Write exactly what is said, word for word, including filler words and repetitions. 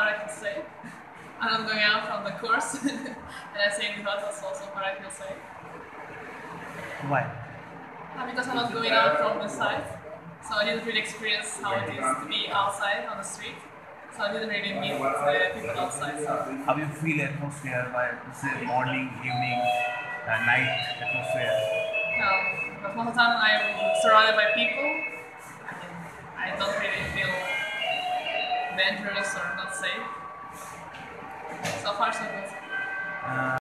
far I can say. And I'm going out from the course, and I say in the hotel, so so far I can say. Why? Uh, because I'm not going out from the site, so I didn't really experience how it is to be outside on the street. So I didn't really meet the people outside. So. How you feel atmosphere by say morning, evening, uh, night atmosphere? Um, because most of the time I'm surrounded by people. I mean, I don't really feel dangerous or not safe. So far so good. Uh,